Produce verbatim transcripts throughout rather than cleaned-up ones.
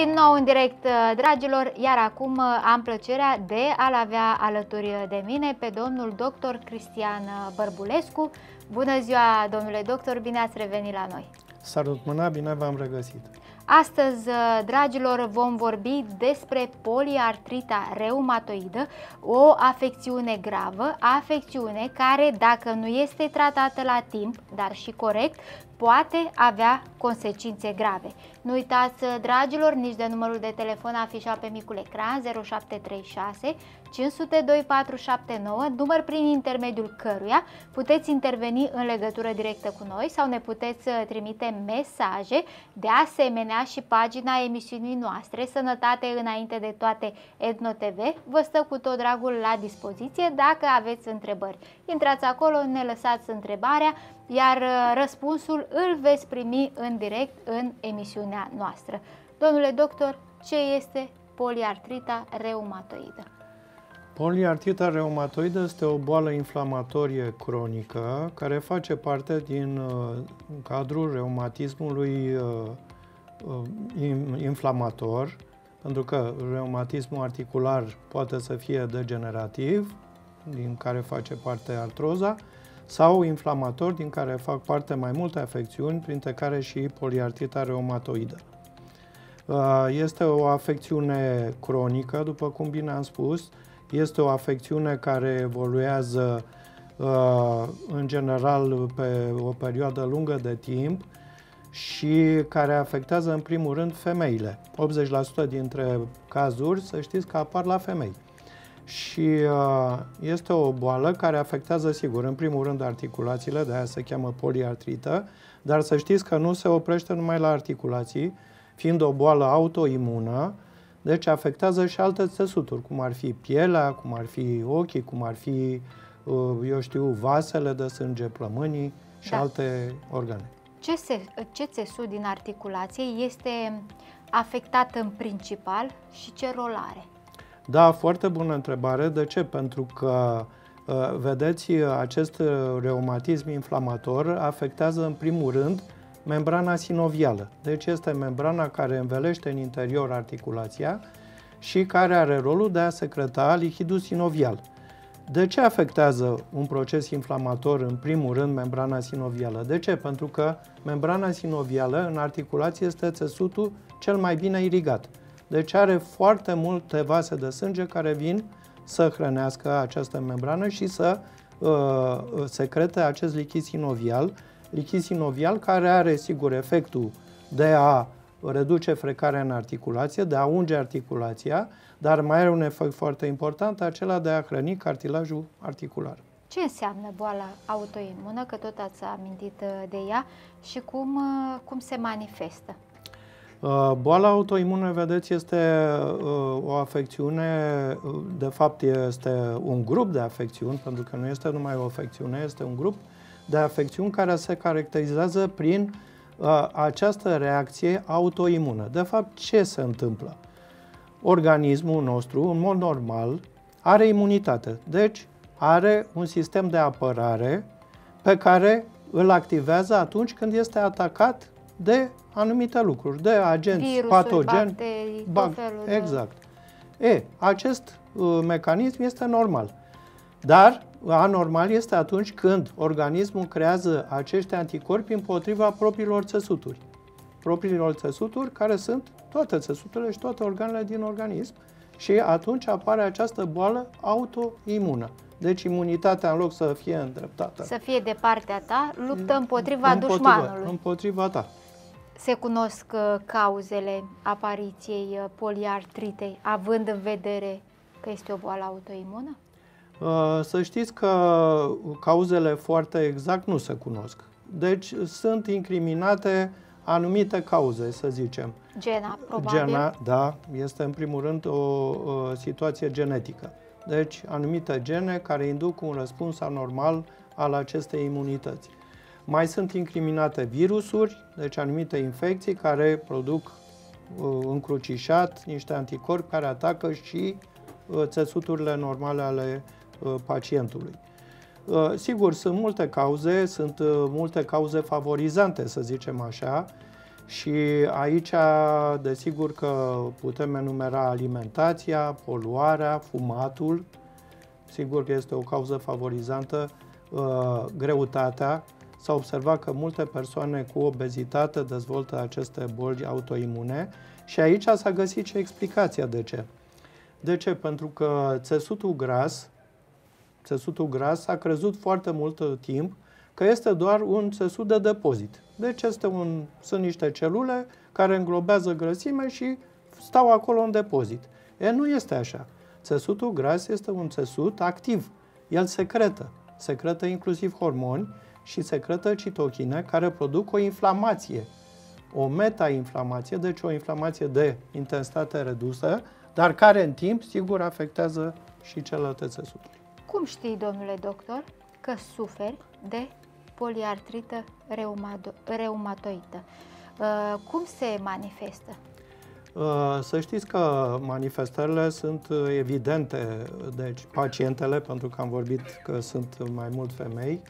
din nou în direct, dragilor, iar acum am plăcerea de a-l avea alături de mine pe domnul doctor Cristian Bărbulescu. Bună ziua, domnule doctor, bine ați revenit la noi! Salut mâna, bine v-am regăsit! Astăzi, dragilor, vom vorbi despre poliartrita reumatoidă, o afecțiune gravă, afecțiune care, dacă nu este tratată la timp, dar și corect, poate avea consecințe grave. Nu uitați, dragilor, nici de numărul de telefon afișat pe micul ecran zero șapte trei șase cinci zero zero doi patru șapte nouă, număr prin intermediul căruia puteți interveni în legătură directă cu noi sau ne puteți trimite mesaje. De asemenea, și pagina emisiunii noastre, Sănătate înainte de toate, Edno T V, vă stă cu tot dragul la dispoziție dacă aveți întrebări. Intrați acolo, ne lăsați întrebarea, iar răspunsul îl veți primi în direct în emisiunea noastră. Domnule doctor, ce este poliartrita reumatoidă? Poliartrita reumatoidă este o boală inflamatorie cronică care face parte din uh, cadrul reumatismului uh, uh, inflamator, pentru că reumatismul articular poate să fie degenerativ, din care face parte artroza, sau inflamator, din care fac parte mai multe afecțiuni, printre care și poliartrita reumatoidă. Este o afecțiune cronică, după cum bine am spus, este o afecțiune care evoluează în general pe o perioadă lungă de timp și care afectează în primul rând femeile. optzeci la sută dintre cazuri, să știți că apar la femei. Și uh, este o boală care afectează, sigur, în primul rând articulațiile, de aia se cheamă poliartrită, dar să știți că nu se oprește numai la articulații, fiind o boală autoimună, deci afectează și alte țesuturi, cum ar fi pielea, cum ar fi ochii, cum ar fi, uh, eu știu, vasele de sânge, plămânii și da. alte organe. Ce, se, ce țesut din articulație este afectat în principal și ce rol are? Da, foarte bună întrebare. De ce? Pentru că, vedeți, acest reumatism inflamator afectează în primul rând membrana sinovială. Deci este membrana care învelește în interior articulația și care are rolul de a secreta lichidul sinovial. De ce afectează un proces inflamator în primul rând membrana sinovială? De ce? Pentru că membrana sinovială în articulație este țesutul cel mai bine irigat. Deci are foarte multe vase de sânge care vin să hrănească această membrană și să uh, secrete acest lichid sinovial. Lichid sinovial care are, sigur, efectul de a reduce frecarea în articulație, de a unge articulația, dar mai are un efect foarte important, acela de a hrăni cartilajul articular. Ce înseamnă boala autoimună, că tot ați amintit de ea, și cum, cum se manifestă? Boala autoimună, vedeți, este o afecțiune, de fapt este un grup de afecțiuni, pentru că nu este numai o afecțiune, este un grup de afecțiuni care se caracterizează prin această reacție autoimună. De fapt, ce se întâmplă? Organismul nostru, în mod normal, are imunitate, deci are un sistem de apărare pe care îl activează atunci când este atacat de anumite lucruri, de agenți virusuri, patogeni, bacterii, bag, de... exact. E, acest uh, mecanism este normal, dar anormal este atunci când organismul creează acești anticorpi împotriva propriilor țesuturi. Propriilor țesuturi care sunt toate țesuturile și toate organele din organism și atunci apare această boală autoimună. Deci imunitatea, în loc să fie îndreptată, să fie de partea ta, luptă împotriva, împotriva dușmanului. Împotriva ta. Se cunosc cauzele apariției poliartritei, având în vedere că este o boală autoimună? Să știți că cauzele foarte exact nu se cunosc. Deci sunt incriminate anumite cauze, să zicem. Gena, probabil. Gena, da, este în primul rând o, o situație genetică. Deci anumite gene care induc un răspuns anormal al acestei imunități. Mai sunt incriminate virusuri, deci anumite infecții care produc uh, încrucișat niște anticorpi care atacă și uh, țesuturile normale ale uh, pacientului. Uh, sigur, sunt multe cauze, sunt uh, multe cauze favorizante, să zicem așa, Și aici, desigur că putem enumera alimentația, poluarea, fumatul, sigur că este o cauză favorizantă, uh, greutatea. S-a observat că multe persoane cu obezitate dezvoltă aceste boli autoimune și aici s-a găsit și explicația de ce. De ce? Pentru că țesutul gras, țesutul gras a crezut foarte mult timp că este doar un țesut de depozit. Deci este un, sunt niște celule care înglobează grăsime și stau acolo în depozit. E, nu este așa. Țesutul gras este un țesut activ. El secretă. Secretă inclusiv hormoni și secretă citochine care produc o inflamație. O meta-inflamație, deci o inflamație de intensitate redusă, dar care în timp, sigur, afectează și celelalte țesuturi. Cum știi, domnule doctor, că suferi de poliartrită reumatoidă? Cum se manifestă? Să știți că manifestările sunt evidente, deci pacientele, pentru că am vorbit că sunt mai mult femei,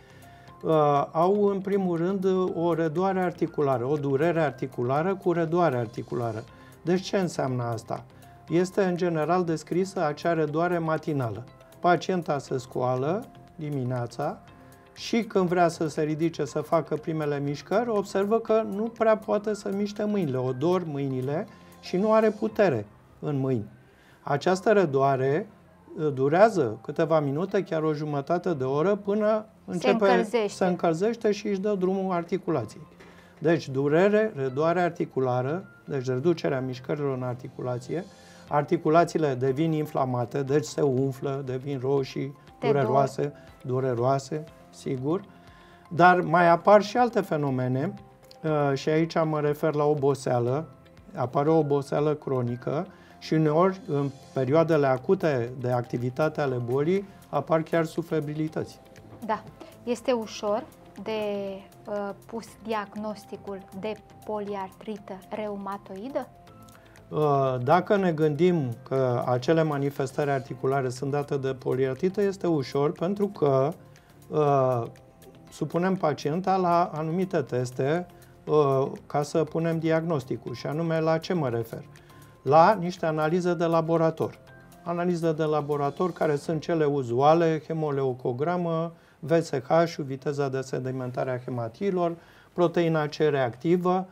au în primul rând o redoare articulară, o durere articulară cu redoare articulară. Deci ce înseamnă asta? Este în general descrisă acea redoare matinală. Pacienta se scoală dimineața și când vrea să se ridice să facă primele mișcări, observă că nu prea poate să miște mâinile, o dor mâinile și nu are putere în mâini. Această redoare durează câteva minute, chiar o jumătate de oră, până începe se încălzește. să încălzește și își dă drumul articulației. Deci durere, redoare articulară, deci reducerea mișcărilor în articulație, articulațiile devin inflamate, deci se umflă, devin roșii, dureroase, dureroase, sigur, dar mai apar și alte fenomene și aici mă refer la oboseală, apare o oboseală cronică și uneori, în perioadele acute de activitate ale bolii, apar chiar suferibilități. Da. Este ușor de uh, pus diagnosticul de poliartrită reumatoidă? Uh, dacă ne gândim că acele manifestări articulare sunt date de poliartrită, este ușor pentru că uh, supunem pacienta la anumite teste uh, ca să punem diagnosticul. Și anume, la ce mă refer? La niște analize de laborator. Analize de laborator care sunt cele uzuale, hemoleucogramă, V S H, viteza de sedimentare a hematiilor, proteina C reactivă,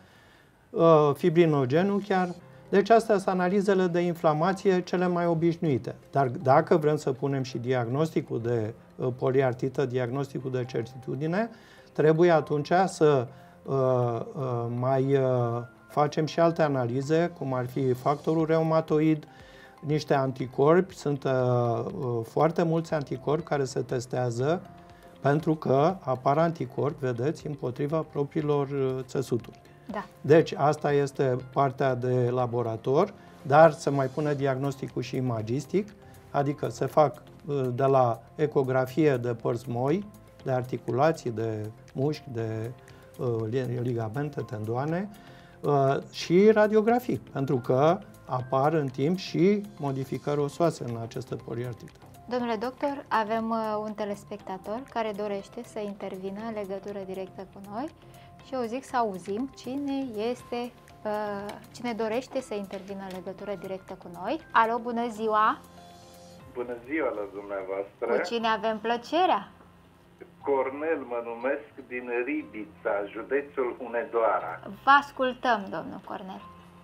fibrinogenul chiar. Deci astea sunt analizele de inflamație cele mai obișnuite. Dar dacă vrem să punem și diagnosticul de poliartrită, diagnosticul de certitudine, trebuie atunci să uh, uh, mai uh, facem și alte analize, cum ar fi factorul reumatoid, niște anticorpi. Sunt uh, foarte mulți anticorpi care se testează pentru că apar anticorpi, vedeți, împotriva propriilor țesuturi. Da. Deci, asta este partea de laborator, dar se mai pune diagnosticul și imagistic, adică se fac de la ecografie de părți moi, de articulații, de mușchi, de uh, ligamente, tendoane uh, și radiografii, pentru că apar în timp și modificări osoase în această poliartrită. Domnule doctor, avem uh, un telespectator care dorește să intervină în legătură directă cu noi și eu zic să auzim cine este, uh, cine dorește să intervină în legătură directă cu noi. Alo, bună ziua! Bună ziua la dumneavoastră! Cu cine avem plăcerea? Cornel mă numesc, din Ribița, județul Hunedoara. Vă ascultăm, domnul Cornel.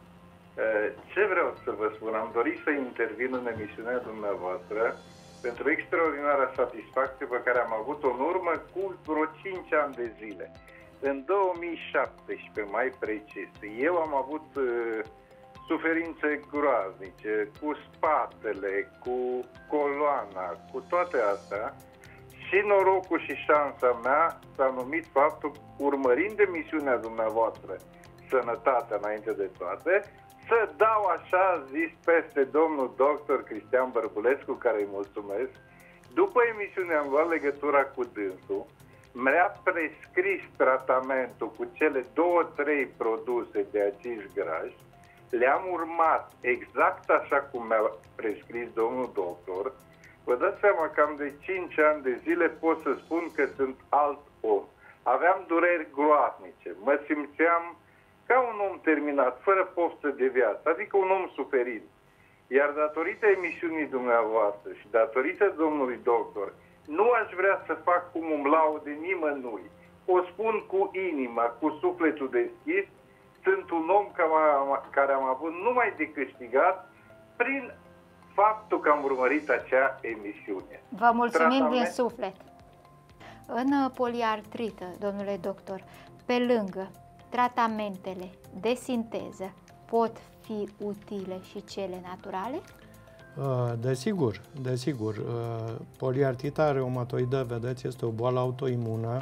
Ce vreau să vă spun? Am dorit să intervin în emisiunea dumneavoastră pentru extraordinara satisfacție pe care am avut-o în urmă cu vreo cinci ani de zile. În două mii șaptesprezece, mai precis, eu am avut uh, suferințe groaznice cu spatele, cu coloana, cu toate astea și norocul și șansa mea s-a numit faptul, urmărind emisiunea dumneavoastră, Sănătatea înainte de toate, să dau așa zis peste domnul doctor Cristian Bărbulescu, care îi mulțumesc. După emisiune am luat legătura cu dânsul, mi-a prescris tratamentul cu cele două, trei produse de acizi grași, le-am urmat exact așa cum mi-a prescris domnul doctor. Vă dați seama că am de cinci ani de zile pot să spun că sunt alt om. Aveam dureri groaznice, mă simțeam ca un om terminat, fără poftă de viață, adică un om suferit. Iar datorită emisiunii dumneavoastră și datorită domnului doctor, nu aș vrea să fac cum îmi laude nimănui. O spun cu inima, cu sufletul deschis, sunt un om care am avut numai de câștigat prin faptul că am urmărit acea emisiune. Vă mulțumim Tratament... din suflet. În poliartrită, domnule doctor, pe lângă tratamentele de sinteză, pot fi utile și cele naturale? Desigur, desigur. Poliartrita reumatoidă, vedeți, este o boală autoimună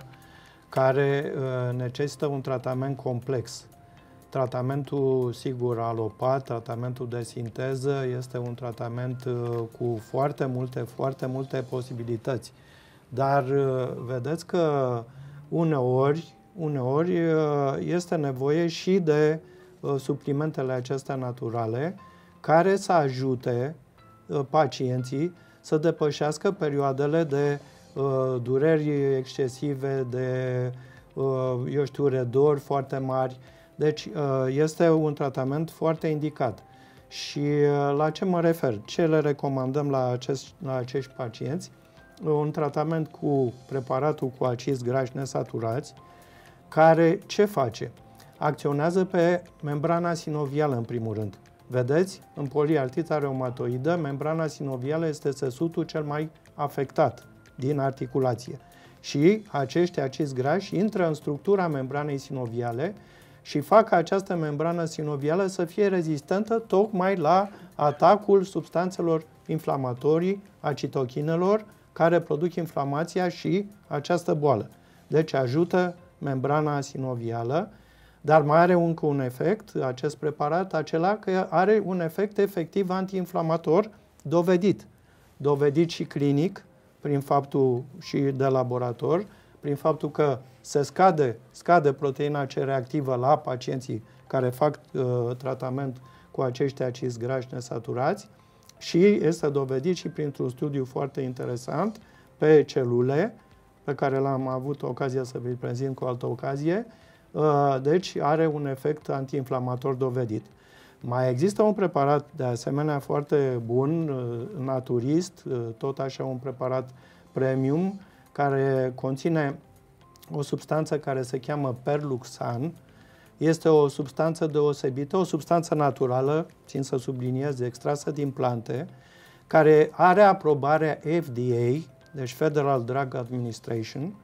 care necesită un tratament complex. Tratamentul, sigur, alopat, tratamentul de sinteză, este un tratament cu foarte multe, foarte multe posibilități. Dar vedeți că uneori, uneori este nevoie și de suplimentele acestea naturale care să ajute pacienții să depășească perioadele de dureri excesive, de, eu știu, redori foarte mari. Deci este un tratament foarte indicat. Și la ce mă refer? Ce le recomandăm la, acest, la acești pacienți? Un tratament cu preparatul cu acizi grași nesaturați, care ce face? Acționează pe membrana sinovială, în primul rând. Vedeți? În poliartrita reumatoidă, membrana sinovială este țesutul cel mai afectat din articulație. Și acești acizi grași intră în structura membranei sinoviale și fac ca această membrană sinovială să fie rezistentă tocmai la atacul substanțelor inflamatorii, a citochinelor, care produc inflamația și această boală. Deci ajută membrana sinovială, dar mai are încă un efect, acest preparat, acela că are un efect efectiv antiinflamator dovedit. Dovedit și clinic, prin faptul și de laborator, prin faptul că se scade, scade proteina C reactivă la pacienții care fac uh, tratament cu acești acizi grași nesaturați și este dovedit și printr-un studiu foarte interesant pe celule, pe care l-am avut ocazia să vi-l prezint cu altă ocazie. Uh, deci are un efect antiinflamator dovedit. Mai există un preparat de asemenea foarte bun, uh, naturist, uh, tot așa un preparat premium, care conține o substanță care se cheamă Perluxan. Este o substanță deosebită, o substanță naturală, țin să subliniez, extrasă din plante, care are aprobarea F D A, deci Federal Drug Administration.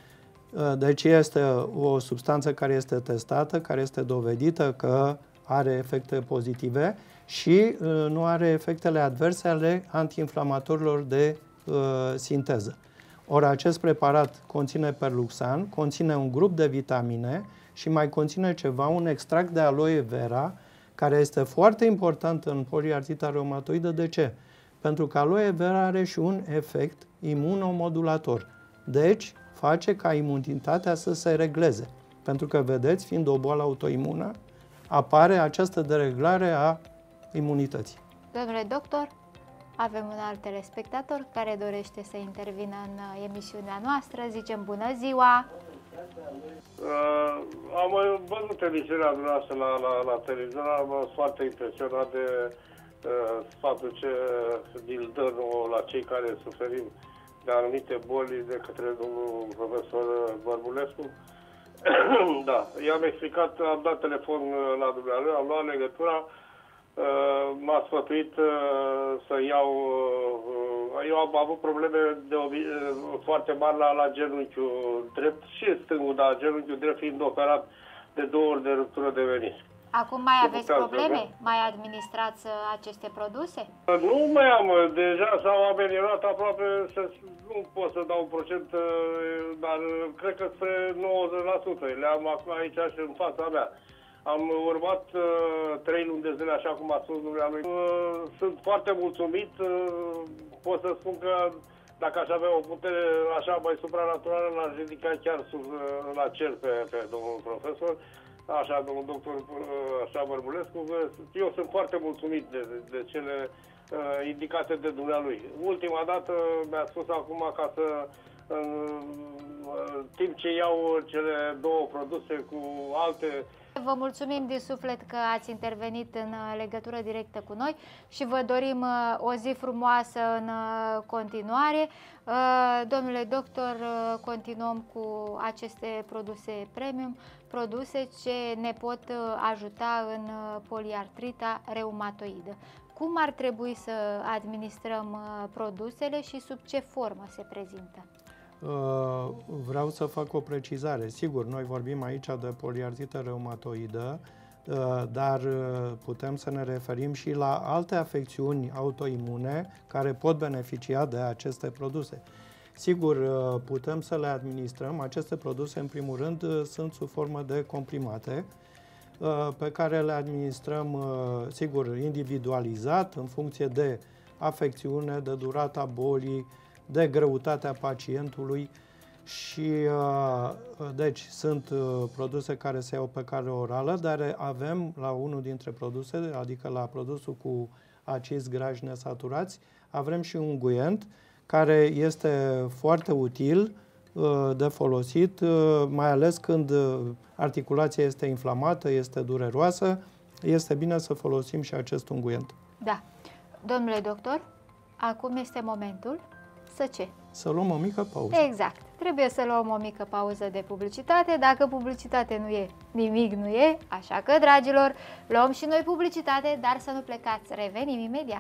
Deci este o substanță care este testată, care este dovedită că are efecte pozitive și nu are efectele adverse ale antiinflamatorilor de uh, sinteză. Ori acest preparat conține Perluxan, conține un grup de vitamine și mai conține ceva, un extract de aloe vera, care este foarte important în poliartrita reumatoidă. De ce? Pentru că aloe vera are și un efect imunomodulator. Deci, face ca imunitatea să se regleze. Pentru că, vedeți, fiind o boală autoimună, apare această dereglare a imunității. Domnule doctor, avem un alt telespectator care dorește să intervină în emisiunea noastră. Zicem bună ziua! Uh, am văzut emisiunea dumneavoastră la, la, la televizor, am fost foarte impresionat de uh, faptul ce îl dă la cei care suferim de anumite boli de către domnul profesor Bărbulescu. Da, i-am explicat, am dat telefon la dumneavoastră, am luat legătura, m-a sfătuit să iau, eu am avut probleme de foarte mari la, la genunchiul drept și stângul, dar genunchiul drept fiind operat de două ori de ruptură de menisc. Acum mai aveți probleme? Mai administrați aceste produse? Nu mai am, deja s-au ameliorat aproape, nu pot să dau un procent, dar cred că spre nouăzeci la sută. Le am acum aici și în fața mea. Am urmat uh, trei luni de zile, așa cum a spus dumneavoastră. Uh, sunt foarte mulțumit. Uh, pot să spun că dacă aș avea o putere așa mai supranaturală, l-aș ridica chiar sub, uh, la cer pe, pe domnul profesor. Așa, domnul doctor, așa, Bărbulescu, eu sunt foarte mulțumit de, de, de cele uh, indicate de dumnealui. Ultima dată mi-a spus acum ca să uh, în timp ce iau cele două produse cu alte. Vă mulțumim din suflet că ați intervenit în legătură directă cu noi și vă dorim o zi frumoasă în continuare. Domnule doctor, continuăm cu aceste produse premium, produse ce ne pot ajuta în poliartrita reumatoidă. Cum ar trebui să administrăm produsele și sub ce formă se prezintă? Vreau să fac o precizare. Sigur, noi vorbim aici de poliartrită reumatoidă, dar putem să ne referim și la alte afecțiuni autoimune care pot beneficia de aceste produse. Sigur, putem să le administrăm. Aceste produse, în primul rând, sunt sub formă de comprimate pe care le administrăm, sigur, individualizat, în funcție de afecțiune, de durata bolii, de greutatea pacientului și deci sunt produse care se iau pe cale orală, dar avem la unul dintre produse, adică la produsul cu acizi grași nesaturați, avem și un unguent care este foarte util de folosit, mai ales când articulația este inflamată, este dureroasă, este bine să folosim și acest unguent. Da. Domnule doctor, acum este momentul să ce? Să luăm o mică pauză. Exact. Trebuie să luăm o mică pauză de publicitate. Dacă publicitate nu e, nimic nu e. Așa că, dragilor, luăm și noi publicitate, dar să nu plecați. Revenim imediat.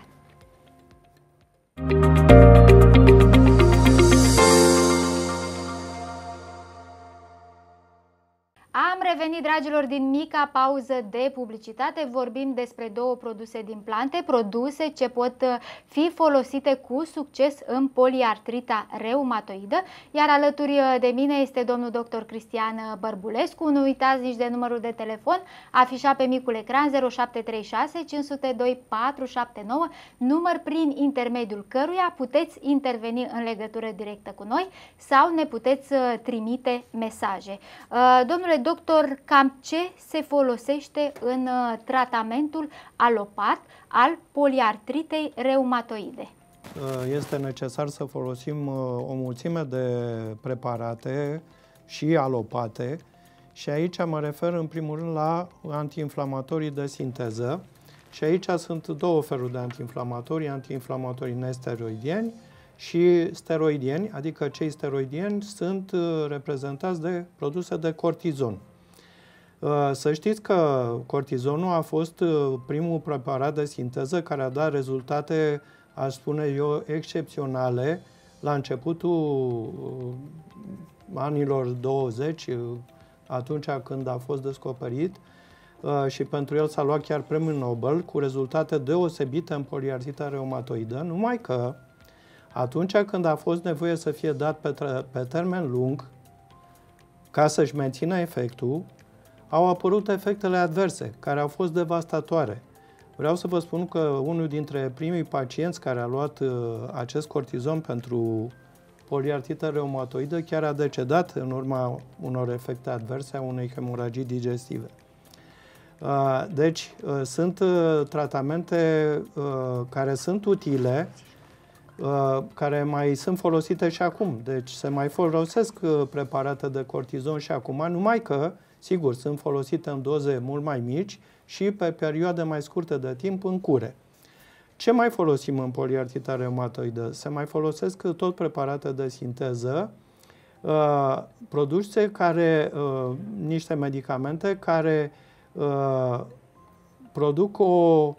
Am revenit, dragilor, din mica pauză de publicitate. Vorbim despre două produse din plante, produse ce pot fi folosite cu succes în poliartrita reumatoidă. Iar alături de mine este domnul doctor Cristian Bărbulescu. Nu uitați nici de numărul de telefon afișat pe micul ecran zero șapte trei șase cinci zero doi patru șapte nouă, număr prin intermediul căruia puteți interveni în legătură directă cu noi sau ne puteți trimite mesaje. Domnule doctor, cam ce se folosește în tratamentul alopat al poliartritei reumatoide? Este necesar să folosim o mulțime de preparate și alopate și aici mă refer în primul rând la antiinflamatorii de sinteză și aici sunt două feluri de antiinflamatori, antiinflamatori nesteroidieni și steroidieni, adică cei steroidieni sunt reprezentați de produse de cortizon. Să știți că cortizonul a fost primul preparat de sinteză care a dat rezultate, aș spune eu, excepționale la începutul anilor douăzeci, atunci când a fost descoperit și pentru el s-a luat chiar premiul Nobel cu rezultate deosebite în poliartrita reumatoidă, numai că atunci când a fost nevoie să fie dat pe, pe termen lung, ca să-și mențină efectul, au apărut efectele adverse, care au fost devastatoare. Vreau să vă spun că unul dintre primii pacienți care a luat uh, acest cortizon pentru poliartrită reumatoidă chiar a decedat în urma unor efecte adverse a unei hemoragii digestive. Uh, deci, uh, sunt uh, tratamente uh, care sunt utile, Uh, care mai sunt folosite și acum. Deci se mai folosesc uh, preparate de cortizon și acum, numai că, sigur, sunt folosite în doze mult mai mici și pe perioade mai scurte de timp în cure. Ce mai folosim în poliartrita reumatoidă? Se mai folosesc tot preparate de sinteză, uh, produse care, uh, niște medicamente care uh, produc o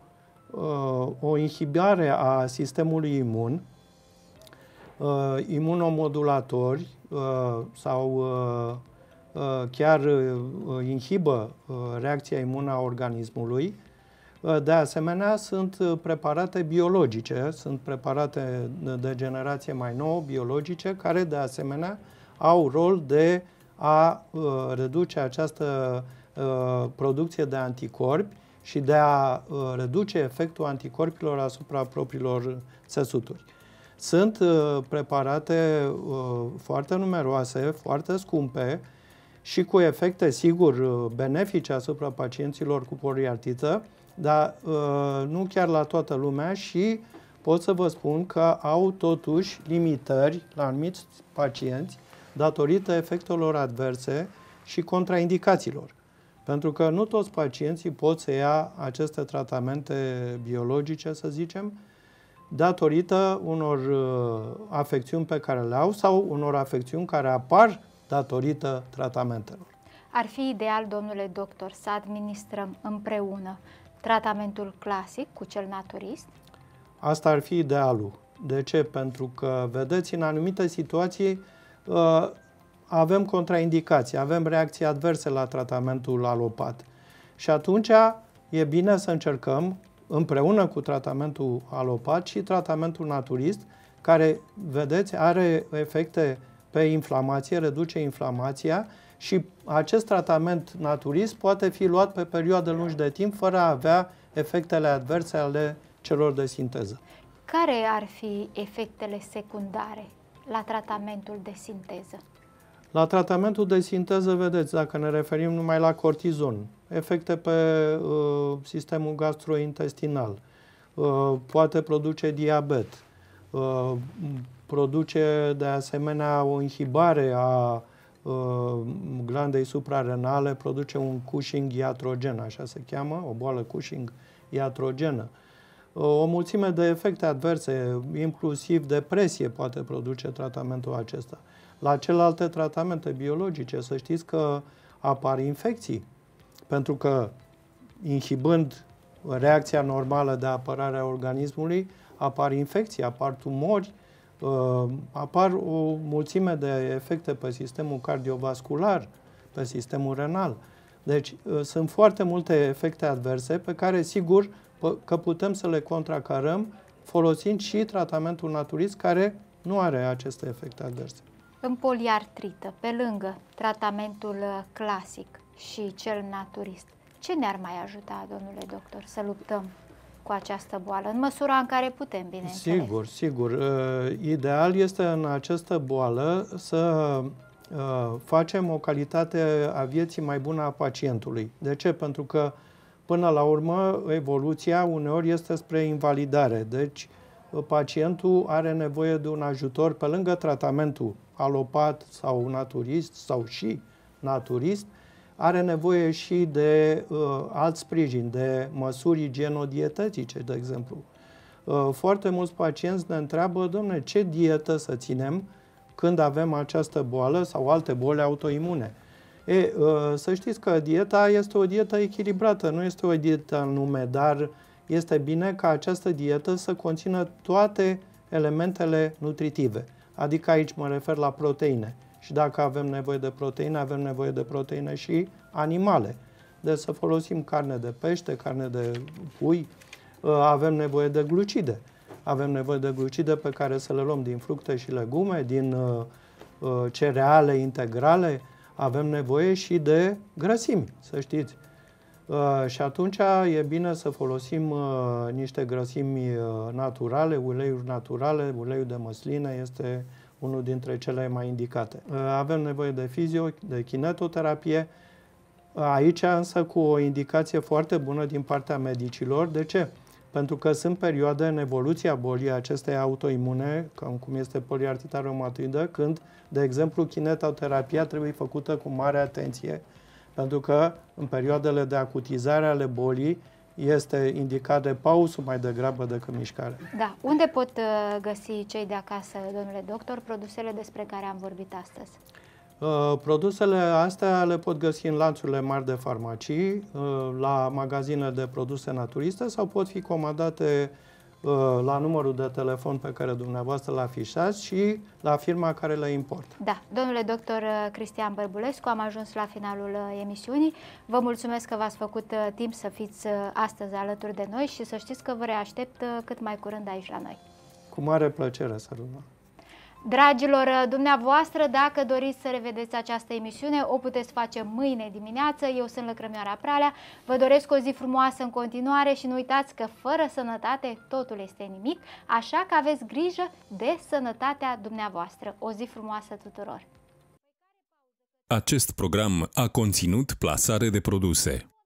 o inhibare a sistemului imun, imunomodulatori sau chiar inhibă reacția imună a organismului. De asemenea, sunt preparate biologice, sunt preparate de generație mai nouă, biologice, care de asemenea au rol de a reduce această producție de anticorpi și de a uh, reduce efectul anticorpilor asupra propriilor țesuturi. Sunt uh, preparate uh, foarte numeroase, foarte scumpe și cu efecte, sigur, benefice asupra pacienților cu poliartrită, dar uh, nu chiar la toată lumea și pot să vă spun că au totuși limitări la anumiți pacienți datorită efectelor adverse și contraindicațiilor. Pentru că nu toți pacienții pot să ia aceste tratamente biologice, să zicem, datorită unor afecțiuni pe care le au sau unor afecțiuni care apar datorită tratamentelor. Ar fi ideal, domnule doctor, să administrăm împreună tratamentul clasic cu cel naturist? Asta ar fi idealul. De ce? Pentru că, vedeți, în anumite situații avem contraindicații, avem reacții adverse la tratamentul alopat. Și atunci e bine să încercăm, împreună cu tratamentul alopat și tratamentul naturist, care, vedeți, are efecte pe inflamație, reduce inflamația și acest tratament naturist poate fi luat pe perioade lungi de timp fără a avea efectele adverse ale celor de sinteză. Care ar fi efectele secundare la tratamentul de sinteză? La tratamentul de sinteză, vedeți, dacă ne referim numai la cortizon, efecte pe uh, sistemul gastrointestinal, uh, poate produce diabet, uh, produce de asemenea o inhibare a uh, glandei suprarenale, produce un Cushing iatrogen, așa se cheamă, o boală Cushing iatrogenă. Uh, o mulțime de efecte adverse, inclusiv depresie, poate produce tratamentul acesta. La celelalte tratamente biologice, să știți că apar infecții, pentru că inhibând reacția normală de apărare a organismului, apar infecții, apar tumori, apar o mulțime de efecte pe sistemul cardiovascular, pe sistemul renal. Deci sunt foarte multe efecte adverse pe care, sigur, că putem să le contracarăm folosind și tratamentul naturist, care nu are aceste efecte adverse. În poliartrită, pe lângă tratamentul clasic și cel naturist, ce ne-ar mai ajuta, domnule doctor, să luptăm cu această boală, în măsura în care putem, bineînțeles? Sigur, sigur. Ideal este în această boală să facem o calitate a vieții mai bună a pacientului. De ce? Pentru că, până la urmă, evoluția uneori este spre invalidare. Deci, pacientul are nevoie de un ajutor pe lângă tratamentul alopat sau naturist sau și naturist, are nevoie și de uh, alt sprijin, de măsuri igienodietetice, de exemplu. Uh, foarte mulți pacienți ne întreabă, dom'le, ce dietă să ținem când avem această boală sau alte boli autoimune. E, uh, să știți că dieta este o dietă echilibrată, nu este o dietă anume, dar este bine ca această dietă să conțină toate elementele nutritive. Adică aici mă refer la proteine. Și dacă avem nevoie de proteine, avem nevoie de proteine și animale. Deci să folosim carne de pește, carne de pui, avem nevoie de glucide. Avem nevoie de glucide pe care să le luăm din fructe și legume, din cereale integrale. Avem nevoie și de grăsimi, să știți. Uh, și atunci e bine să folosim uh, niște grăsimi uh, naturale, uleiuri naturale, uleiul de măsline este unul dintre cele mai indicate. Uh, avem nevoie de fizio, de kinetoterapie, uh, aici însă cu o indicație foarte bună din partea medicilor. De ce? Pentru că sunt perioade în evoluția bolii acestei autoimune, cum este poliartrita reumatoidă, când, de exemplu, kinetoterapia trebuie făcută cu mare atenție, pentru că în perioadele de acutizare ale bolii este indicat de pauză mai degrabă decât mișcare. Da. Unde pot găsi cei de acasă, domnule doctor, produsele despre care am vorbit astăzi? Uh, produsele astea le pot găsi în lanțurile mari de farmacii, uh, la magazine de produse naturiste sau pot fi comandate uh, la numărul de telefon pe care dumneavoastră l afișați și la firma care le importă. Da. Domnule doctor Cristian Bărbulescu, am ajuns la finalul emisiunii. Vă mulțumesc că v-ați făcut timp să fiți astăzi alături de noi și să știți că vă reaștept cât mai curând aici la noi. Cu mare plăcere, Săruna. Dragilor dumneavoastră, dacă doriți să revedeți această emisiune, o puteți face mâine dimineață. Eu sunt Lăcrămioara Pralea. Vă doresc o zi frumoasă în continuare și nu uitați că fără sănătate totul este nimic, așa că aveți grijă de sănătatea dumneavoastră. O zi frumoasă tuturor! Acest program a conținut plasare de produse.